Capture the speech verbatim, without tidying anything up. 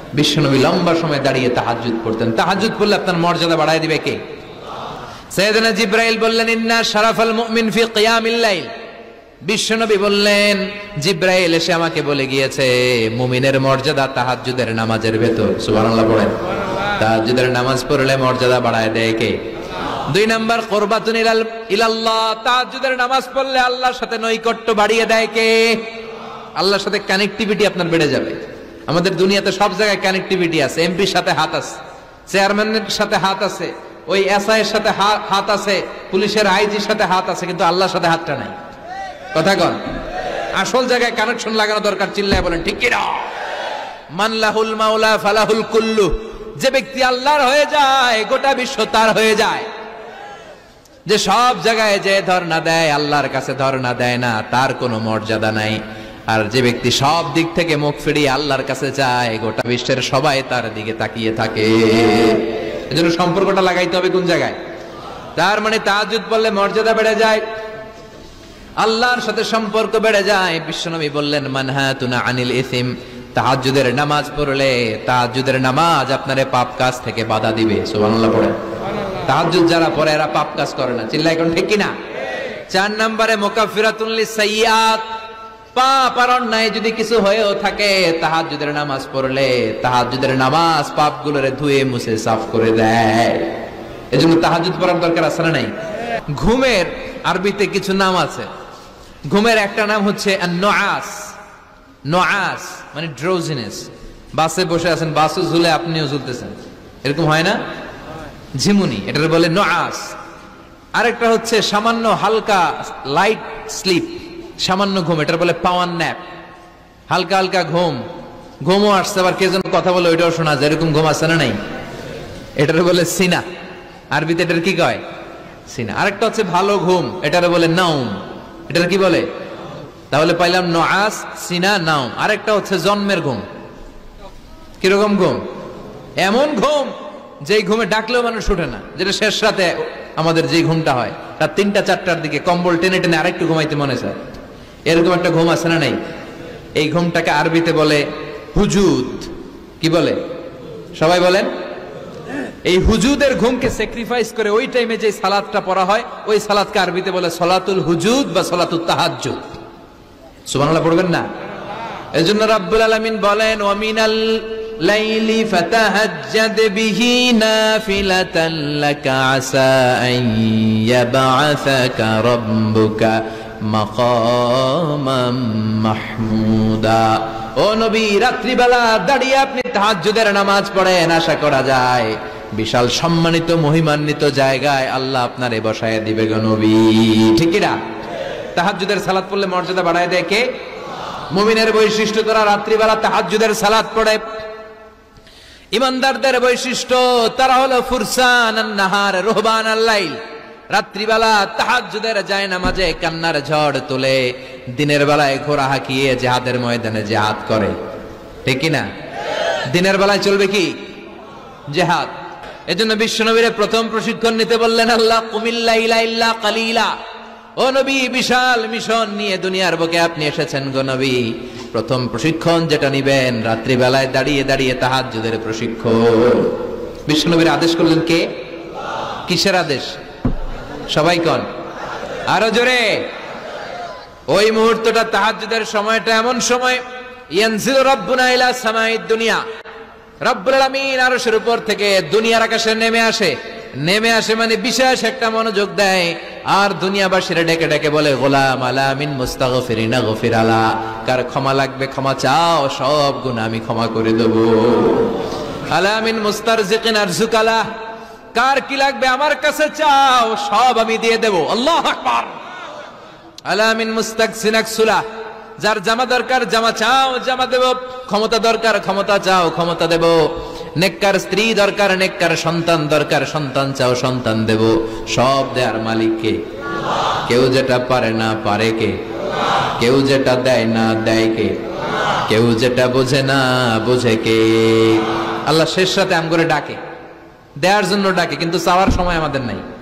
বিশ্বনবী লম্বা সময় দাঁড়িয়ে তাহাজ্জুদ পড়তেন। তাহাজ্জুদ পড়লে আপনার মর্যাদা বাড়ায় দিবে কে? সাইয়েদনা জিবরাইল বললেন, ইন্না শারাফাল মুমিন ফি কিয়ামিল লাইল। বিশ্বনবী বললেন, জিবরাইল এসে আমাকে বলে গিয়েছে মুমিনের মর্যাদা তাহাজ্জুদের নামাজের ভেতর। সুবহানাল্লাহ পড়েন। তাহাজ্জুদের নামাজ পড়লে মর্যাদা বাড়ায় দেয় কে? দুই নাম্বার, কুরবাতুন ইলাল্লাহ। তাহাজ্জুদের নামাজ পড়লে আল্লাহর সাথে নৈকট্য বাড়িয়ে দেয় কে? আল্লাহর সাথে কানেক্টিভিটি আপনার বেড়ে যাবে। আমাদের দুনিয়াতে সব জায়গায় কানেক্টিভিটি আছে। এমপির সাথে হাত আছে, চেয়ারম্যানের সাথে হাত আছে, ওই এসআই এর সাথে হাত আছে, পুলিশের আইজির সাথে হাত আছে, কিন্তু আল্লাহর সাথে হাতটা নাই। কথা কন। আসল জায়গায় কানেকশন লাগানো দরকার। চিল্লায় বলেন ঠিক কি না? মান লাহুল মাওলা ফালাহুল কুল্লু। যে ব্যক্তি আল্লাহর হয়ে যায় গোটা বিশ্ব তার হয়ে যায়। যে সব জায়গায় যে ধর্ণা দেয় আল্লাহর কাছে ধর্ণা দেয় না, তার কোনো মর্যাদা নাই। আর যে ব্যক্তি সব দিক থেকে মুখ ফিরিয়ে আল্লাহর কাছে যায় গোটা বিশ্বের সবাই তার দিকে তাকিয়ে থাকে। এজন্য সম্পর্কটা লাগাইতে হবে কোন জায়গায়? তার মানে তাহাজ্জুদ পড়লে মর্যাদা বেড়ে যায়, আল্লাহর সাথে সম্পর্ক বেড়ে যায়। বিশ্বনবী বললেন, মানহাতুনা আনিল ইসিম। তাহাজ্জুদের নামাজ পড়লে তাহাজ্জুদের নামাজ আপনারে পাপ কাজ থেকে বাধা দিবে। সুবহানাল্লাহ পড়ে। তাহাজ্জুদ যারা পড়ে এরা পাপ কাজ করে না। চিল্লায় কোন ঠিক কি না? চার নম্বরে মুকাফফিরাতুন লিসাইয়্যাত। পাপ আর অন্যায় যদি কিছু হয়েও থাকে, তাহাজ্জুদের নামাজ পড়লে তাহাজ্জুদের নামাজ পাপগুলোরে ধুয়ে মুছে সাফ করে দেয়। এজন্য তাহাজ্জুদ পড়ার দরকার আছে না নাই? ঘুমের আরবিতে কিছু নাম আছে। ঘুমের একটা নাম হচ্ছে আন-নুআস। নুআস মানে ড্রোজিনেস। বাসে বসে আছেন, বাসও ঝুলে আপনিও ঝুলতেছেন, এরকম হয় না? ঝিমুনি, এটার বলে নুআস। আরেকটা হচ্ছে সামান্য হালকা লাইট স্লিপ, সামান্য ঘুম, এটার বলে পাওয়ার ন্যাপ। হালকা হালকা ঘুম, ঘুমও আসছে, আবার কে যেন কথা বলে ওইটাও শোনা যায়, এরকম ঘুম আসছে না নাই? এটার বলে সিনা। আরবিতে এটার কি কয়? সিনা। আরেকটা হচ্ছে ভালো ঘুম, এটার বলে নাউম। এটার কি বলে? তাহলে পাইলাম নুআস, সিনা, নাউম। আরেকটা হচ্ছে জন্মের ঘুম। কিরকম ঘুম? এমন ঘুম যেই ঘুমে ডাকলেও মানুষ উঠে না, যেটা শেষ রাতে আমাদের যে ঘুমটা হয়, রাত তিনটা চারটার দিকে কম্বল টেনে টেনে আরেকটু ঘুমাইতে মনে চায়, এরকম একটা ঘুম আছে না নাই? এই ঘুমটাকে আরবিতে বলে হুজুদ। কি বলে? সবাই বলেন। এই হুজুদের ঘুমকে স্যাক্রিফাইস করে ওই টাইমে যে সালাতটা পড়া হয়, ওই সালাতকে আরবিতে বলে সলাতুল হুজুদ বা সলাতুত তাহাজ্জুদ। সুবহানাল্লাহ পড়বেন না? এজন্য রাব্বুল আলামিন বলেন, ওয়া মিনাল লাইলি ফাতাহাজ্জাদ বিহি নাফিলাতান লাকা আসা আন ইয়াবআসাকা রাব্বুকা মাকামাম মাহমুদা। ও নবী, রাত্রিবেলা দাঁড়িয়ে আপনি তাহাজ্জুদের নামাজ পড়েন, আশা করা যায় বিশাল সম্মানিত মহিমান্বিত জায়গায় আল্লাহ আপনারে বসায় দিবে গো নবী। ঠিক কি না? তাহাজ্জুদের সালাত পড়লে মর্যাদা বাড়ায় দেয় কে? মুমিনের বৈশিষ্ট্য, তারা রাত্রিবেলা তাহাজ্জুদের সালাত পড়ে। ইমানদারদের বৈশিষ্ট্য, তারা হলো ফুরসান আন-নাহার রুহবান আল-লাইল। রাত্রিবেলা তাহাজ্জুদের যায় নামাজে কান্নার ঝড় তোলে, দিনের বেলায় ঘোড়া হাঁকিয়ে জিহাদের ময়দানে জিহাদ করে। ঠিক কি না? দিনের বেলায় চলবে কি? জিহাদ। এজন্য বিশ্বনবীর প্রথম প্রশিক্ষণ নিতে বললেন আল্লাহ, কুমিল লাইলা ইল্লা কালিলা। ও নবী, বিশাল মিশন নিয়ে দুনিয়ার বুকে আপনি এসেছেন গো নবী। প্রথম প্রশিক্ষণ যেটা নিবেন, রাত্রিবেলায় দাঁড়িয়ে দাঁড়িয়ে তাহাজ্জুদের প্রশিক্ষণ। বিশ্বনবীর আদেশ করলেন কে? কিসের আদেশ? সবাই কোন? আরো জোরে। ওই মুহূর্তটা তাহাজ্জুদের সময়টা এমন সময়, ইয়ানজিলু রাব্বুনা ইলা সামাইদ দুনিয়া। রব্বুল আলামিন আরশের উপর থেকে দুনিয়ার আকাশে নেমে আসে। নেমে আসে মানে বিশেষ একটা মনোযোগ দেয়, আর দুনিয়াবাসীরা ডেকে ডেকে বলে, গোলাম আলা মিন মুস্তাগফিরিনা গফির আলা। কার ক্ষমা লাগবে ক্ষমা চাও, সব গুনাহ আমি ক্ষমা করে দেব। আলা মিন মুস্তারজিকিন আরজুকালা। কার কি লাগবে আমার কাছে চাও, সব আমি দিয়ে দেব। আল্লাহু আকবার। আলা মিন মুস্তাকসিন আকসুলা। যার জামা দরকার জামা চাও, জামা দেব। ক্ষমতা দরকার ক্ষমতা চাও, ক্ষমতা দেব। নেককার স্ত্রী দরকার, নেককার সন্তান দরকার, সন্তান চাও, সন্তান দেব। সব দেয়ার মালিক কে? কেউ যেটা পারে না পারে কে? কেউ যেটা দেয় না দেয় কে? কেউ যেটা বোঝে না বোঝে কে? আল্লাহ শেষ রাতে আম করে ডাকে, দেওয়ার জন্য ডাকে, কিন্তু চাওয়ার সময় আমাদের নাই।